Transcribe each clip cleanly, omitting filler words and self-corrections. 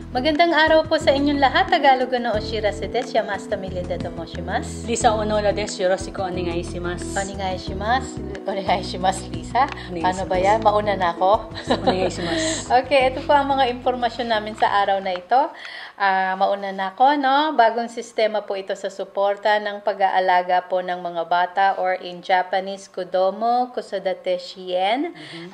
Magandang araw po sa inyong lahat. Tagalog no oshirase desu. Yamashita Mileda tomoshimasu. Lisa Onola desu. Yoroshiku onegai shimasu. Onegai shimasu. Onegai shimasu, Lisa. Onegai Paano ba yan? Mauna na ako? Onegai shimasu. Okay, ito po ang mga impormasyon namin sa araw na ito. Mauna na ako, no? Bagong sistema po ito sa suporta ng pag-aalaga po ng mga bata or in Japanese, Kodomo Kozodate Shien.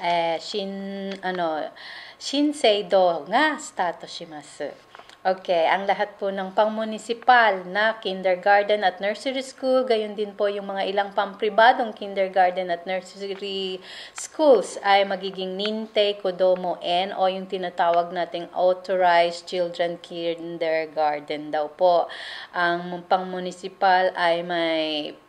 Shinseido nga start shimasu. Okay, ang lahat po ng pang-municipal na kindergarten at nursery school, gayon din po yung mga ilang pang-pribadong kindergarten at nursery schools ay magiging Nintei Kodomo N o yung tinatawag nating authorized children kindergarten daw po. Ang pang-municipal ay may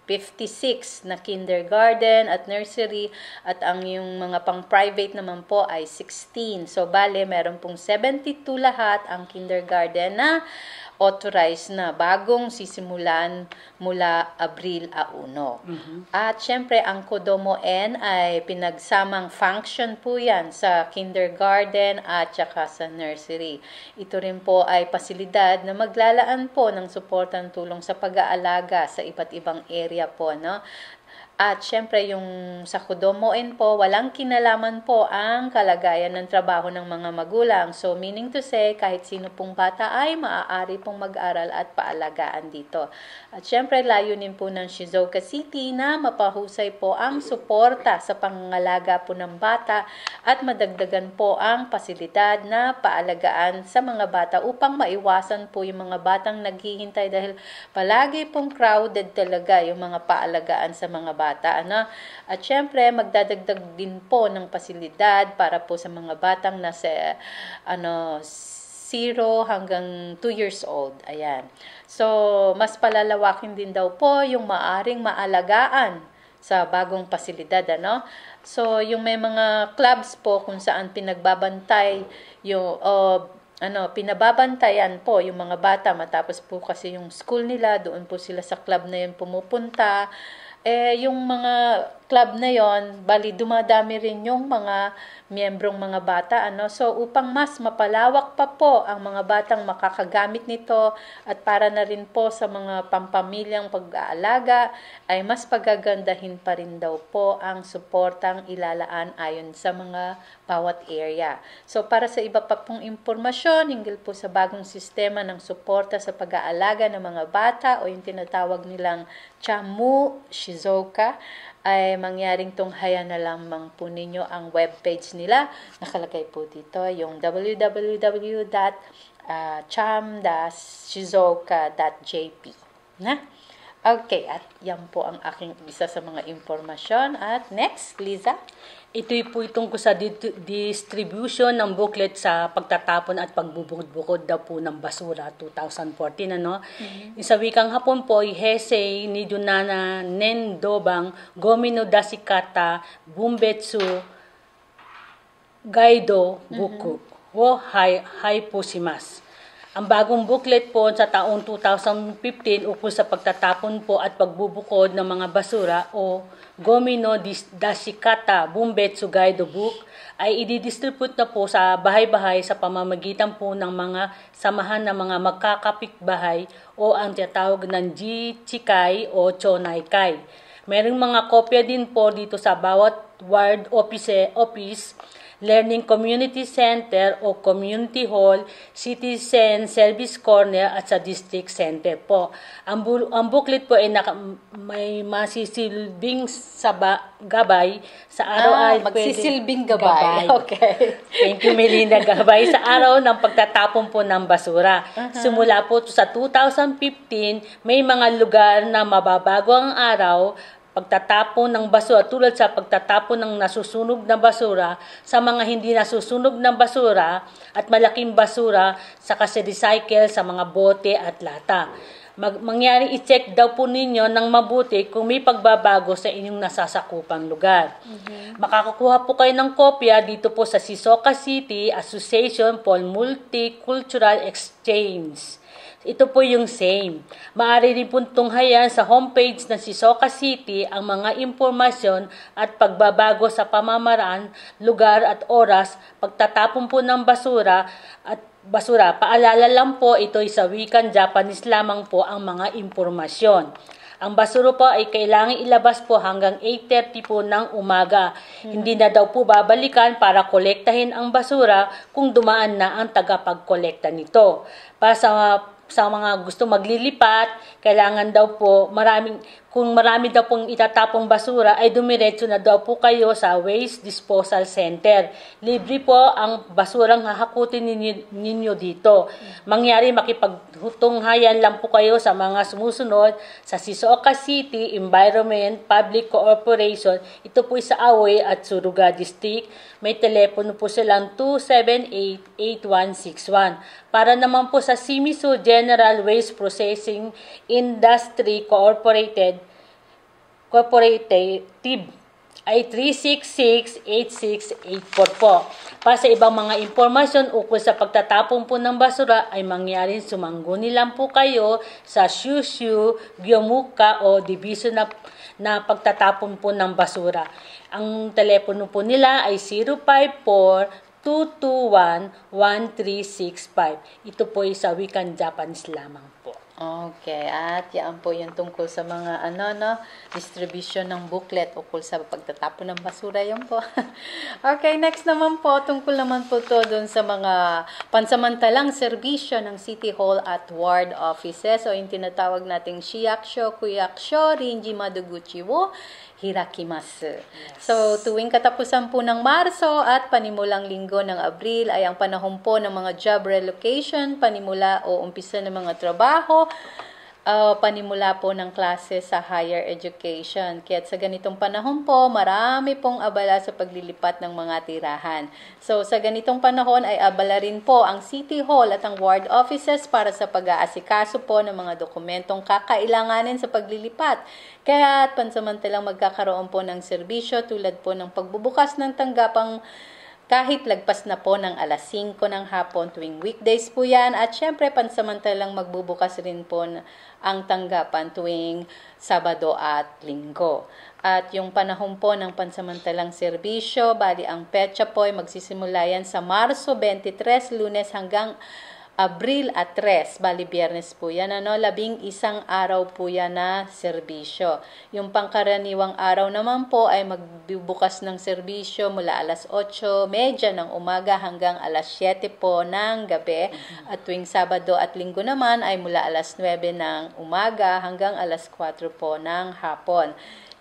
56 na kindergarten at nursery at ang yung mga pang-private naman po ay 16. So, bale, meron pong 72 lahat ang kindergarten na authorized na bagong sisimulan mula Abril 1. At syempre, ang Kodomo N ay pinagsamang function po yan sa kindergarten at saka sa nursery. Ito rin po ay pasilidad na maglalaan po ng suportang tulong sa pag-aalaga sa iba't ibang area po, no? At syempre, yung sa Kodomo N po, walang kinalaman po ang kalagayan ng trabaho ng mga magulang. So, meaning to say, kahit sino pong bata ay maaari pong mag-aral at paalagaan dito. At syempre, layunin po ng Shizuoka City na mapahusay po ang suporta sa pangangalaga po ng bata at madagdagan po ang pasilidad na paalagaan sa mga bata upang maiwasan po yung mga batang naghihintay dahil palagi pong crowded talaga yung mga paalagaan sa mga bata. At syempre, magdadagdag din po ng pasilidad para po sa mga batang nasa 0 hanggang 2 years old. Ayan. So, mas palalawakin din daw po yung maaring maalagaan sa bagong pasilidad, So, yung may mga clubs po kung saan pinagbabantay yung pinababantayan po yung mga bata matapos po kasi yung school nila, doon po sila sa club na yun pumupunta. Yung mga club na yon, bali dumadami rin yung mga miyembrong mga bata, So, upang mas mapalawak pa po ang mga batang makakagamit nito at para na rin po sa mga pampamilyang pag-aalaga, ay mas pagagandahin pa rin daw po ang suportang ilalaan ayon sa mga bawat area. So, para sa iba pa pong impormasyon, hinggil po sa bagong sistema ng suporta sa pag-aalaga ng mga bata o yung tinatawag nilang Chamu Shizuoka, ay mangyaring tunghayan na lamang po ninyo ang webpage nila. Nakalagay po dito yung www.cham-shizuoka.jp. Okay, at yan po ang aking isa sa mga impormasyon. At next, Liza? Ito'y po tungkol sa distribution ng booklet sa pagtatapon at pagbubukod-bukod daw po ng basura 2014. Sa wikang Hapon po, Heisei ni Junana Nendobang Gomi no Dasikata Bumbetsu Gaido Buku wo hai po shimasu. Ang bagong booklet po sa taong 2015 ukol sa pagtatapon po at pagbubukod ng mga basura o Gomi no Dashikata Bumbetsu Guide Book ay ididistribute na po sa bahay-bahay sa pamamagitan po ng mga samahan ng mga magkakapitbahay o ang tinatawag ng Jichikai o Chonaikai. Merong mga kopya din po dito sa bawat ward office, Learning Community Center o Community Hall, Citizen Service Corner at sa District Center po. Ang booklet po ay may masisilbing gabay sa araw ay magsisilbing gabay. Okay. Thank you, Melinda. Gabay sa araw ng pagtatapon po ng basura. Simula po sa 2015, may mga lugar na mababago ang araw pagtatapon ng basura tulad sa pagtatapon ng nasusunog na basura sa mga hindi nasusunog na basura at malaking basura sa kasi-recycle sa mga bote at lata. Mangyari i-check daw po ninyo ng mabuti kung may pagbabago sa inyong nasasakupang lugar. Makakakuha po kayo ng kopya dito po sa Shizuoka City Association for Multicultural Exchange. Ito po yung same. Maaari rin po tunghayan sa homepage ng Shizuoka City ang mga impormasyon at pagbabago sa pamamaraan, lugar at oras, pagtatapon po ng basura at basura. Paalala lang po, ito'y sa wikang Japanese lamang po ang mga impormasyon. Ang basura po ay kailangang ilabas po hanggang 8:30 po ng umaga. Hindi na daw po babalikan para kolektahin ang basura kung dumaan na ang tagapagkolekta nito. Para sa mga gusto maglilipat, kailangan daw po kung marami daw pong itatapong basura ay dumiretso na daw po kayo sa Waste Disposal Center. Libre po ang basurang hahakutin ninyo dito. Mangyari makipaghutunghayan lang po kayo sa mga sumusunod sa Shizuoka City Environment Public Corporation. Ito po sa Aoi at Suruga District. May telepono po silang 278-8161. Para naman po sa Shimizu General Waste Processing Industry Cooperative ay 366-8684 po. Para sa ibang mga impormasyon ukol sa pagtatapon po ng basura ay mangyaring sumangguni lang po kayo sa Shushu, Gyomuka o Division na pagtatapon po ng basura. Ang telepono po nila ay 054-221-1365. Ito po ay sa wikang Japanese lamang po. Okay, at yan po yung tungkol sa mga distribution ng booklet ukol sa pagtatapon ng basura, yun po. Okay, next naman po, tungkol naman po to dun sa mga pansamantalang serbisyo ng City Hall at Ward Offices o yung tinatawag nating Shiyakusho, Kuyakusho, Rinji Madoguchi wo Hirakimasu. Yes. So, tuwing katapusan po ng Marso at panimulang linggo ng Abril ay ang panahon po ng mga job relocation, panimula o umpisa ng mga trabaho, panimula po ng klase sa higher education. Kaya sa ganitong panahon po, marami pong abala sa paglilipat ng mga tirahan. So, sa ganitong panahon ay abala rin po ang City Hall at ang ward offices para sa pag-aasikaso po ng mga dokumentong kakailanganin sa paglilipat. Kaya pansamantalang magkakaroon po ng serbisyo tulad po ng pagbubukas ng tanggapang kahit lagpas na po ng alas 5 ng hapon tuwing weekdays po yan. At syempre, pansamantalang magbubukas rin po ang tanggapan tuwing Sabado at Linggo. At yung panahon po ng pansamantalang serbisyo, bali ang petsa po ay magsisimula yan sa Marso 23, Lunes hanggang Abril at 3, bali Biyernes po yan, 11 araw po yan na serbisyo. Yung pangkaraniwang araw naman po ay magbubukas ng serbisyo mula alas 8:30 ng umaga hanggang alas 7 po ng gabi. At tuwing Sabado at Linggo naman ay mula alas 9 ng umaga hanggang alas 4 po ng hapon.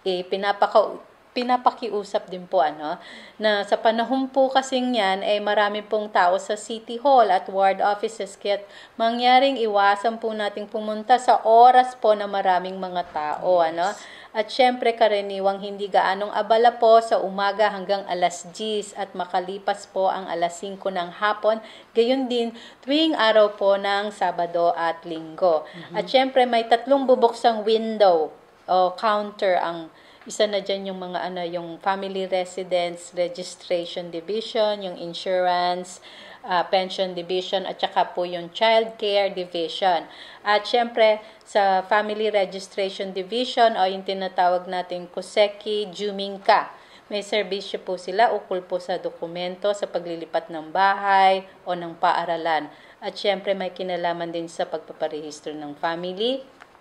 Pinapakiusap din po na sa panahon po kasing yan ay marami pong tao sa City Hall at ward offices kaya mangyaring iwasan po nating pumunta sa oras po na maraming mga tao. At syempre karaniwang hindi gaanong abala po sa umaga hanggang alas 10 at makalipas po ang alas 5 ng hapon. Gayon din tuwing araw po ng Sabado at Linggo. At syempre may 3 bubuksang window o counter ang isa na dyan yung mga yung Family Residence Registration Division, yung Insurance, Pension Division, at saka po yung Child Care Division. At syempre, sa Family Registration Division o yung tinatawag nating Koseki Juminka, may serbisyo po sila ukol po sa dokumento, sa paglilipat ng bahay o ng paaralan. At syempre, may kinalaman din sa pagpaparehistro ng family.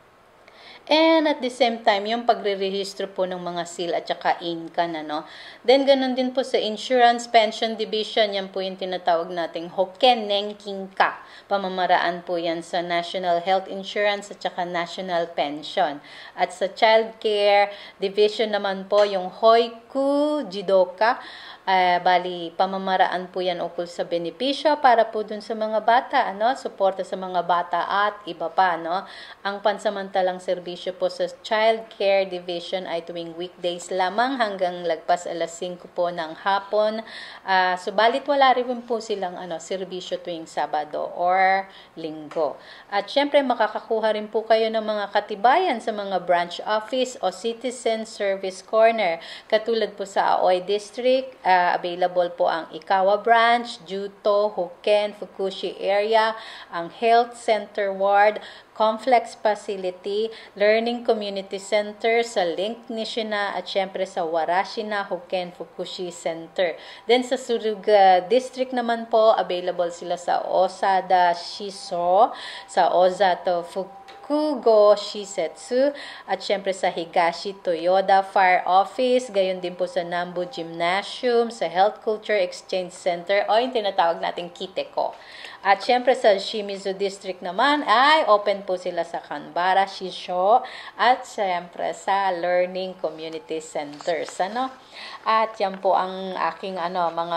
And at the same time, yung pagre-rehistro po ng mga seal at saka inkan, Then, ganun din po sa Insurance Pension Division, yan po yung tinatawag nating Hoken Nenkin Ka. Pamamaraan po yan sa National Health Insurance at saka National Pension. At sa Child Care Division naman po, yung Hoiku Jidoka, bali, pamamaraan po yan ukol sa benepisyo para po dun sa mga bata, suporta sa mga bata at iba pa, Ang pansamantalang serbisyo po sa Child Care Division ay tuwing weekdays lamang hanggang lagpas alas 5 po ng hapon. Subalit wala rin po silang serbisyo tuwing Sabado or Linggo. At syempre makakakuha rin po kayo ng mga katibayan sa mga branch office o citizen service corner. Katulad po sa Aoi District, available po ang Ikawa Branch, Juto, Hoken, Fukushi area, ang Health Center Ward, Complex Facility, Learning Community Center sa Link Nishina at syempre sa Warashina Hoken Fukushi Center. Then sa Suruga District naman po, available sila sa Osada Shiso, sa Ozato Fukugo Shisetsu, at syempre sa Higashi Toyoda Fire Office, gayon din po sa Nambu Gymnasium, sa Health Culture Exchange Center, o yung tinatawag nating Kiteko. At syempre sa Shimizu District naman ay open po sila sa Kanbara, Shisho, at syempre sa Learning Community Centers. At yan po ang aking mga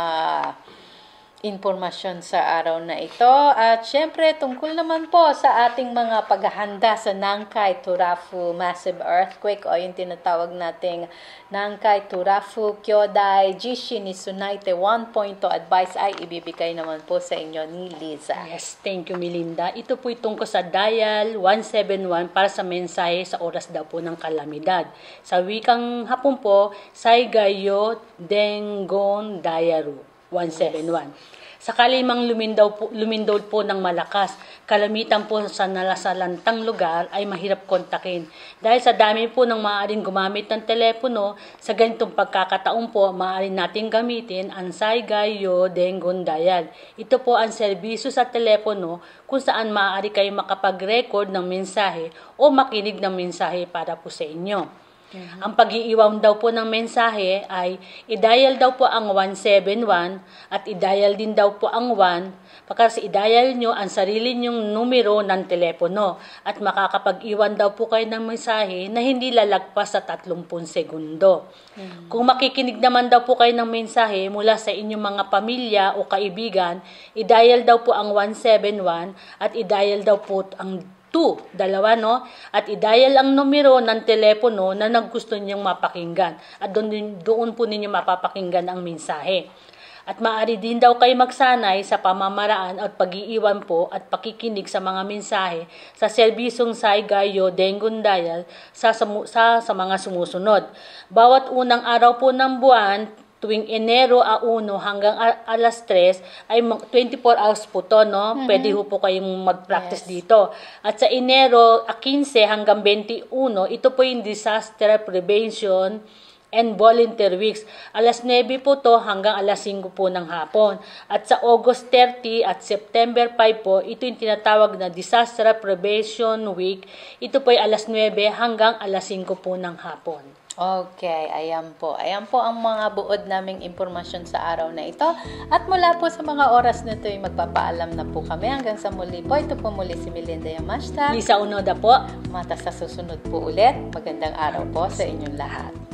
impormasyon sa araw na ito. At syempre, tungkol naman po sa ating mga paghahanda sa Nankai Turafu Massive Earthquake o yung tinatawag nating Nankai Turafu Kyodai Jishi ni Tsunaite 1.0 advice ay ibibigay naman po sa inyo ni Liza. Yes, thank you Melinda. Ito po tungkol sa dial 171 para sa mensahe sa oras daw po ng kalamidad. Sa wikang Hapon po, Saigayo Dengon Dayaru 171. Sakali mang lumindol po ng malakas, kalamitan po sa nalasalantang lugar ay mahirap kontakin. Dahil sa dami po ng maaaring gumamit ng telepono, sa ganitong pagkakataon po, maaari natin gamitin ang Saigayo Dengon Dial. Ito po ang serbisyo sa telepono kung saan maaari kayo makapag-record ng mensahe o makinig ng mensahe para po sa inyo. Ang pag-iiwan daw po ng mensahe ay i-dial daw po ang 171 at i-dial din daw po ang 1 kasi i-dial nyo ang sarili nyong numero ng telepono at makakapag-iwan daw po kayo ng mensahe na hindi lalagpas sa 30 segundo. Kung makikinig naman daw po kayo ng mensahe mula sa inyong mga pamilya o kaibigan, i-dial daw po ang 171 at i-dial daw po ang 2, at i-dial ang numero ng telepono na naggusto ninyong mapakinggan at doon po ninyo mapapakinggan ang mensahe. At maaari din daw kayo magsanay sa pamamaraan at pag-iiwan po at pakikinig sa mga mensahe sa serbisyong Saigayo Dengon Dial sa mga sumusunod. Bawat unang araw po ng buwan, tuwing Enero 1 hanggang alas 3 ay 24 hours po to, no? Pwede po kayong mag-practice dito. At sa Enero 15 hanggang 21, ito po yung Disaster Prevention and Volunteer Weeks. Alas 9 po to hanggang alas 5 po ng hapon. At sa August 30 at September 5 po, ito yung tinatawag na Disaster Prevention Week. Ito po ay alas 9 hanggang alas 5 po ng hapon. Okay, ayan po. Ayan po ang mga buod naming impormasyon sa araw na ito. At mula po sa mga oras na ito, magpapaalam na po kami. Hanggang sa muli po, ito po muli si Melinda Yamashita. Lisa Unoda po. Mata sa susunod po ulit. Magandang araw po sa inyong lahat.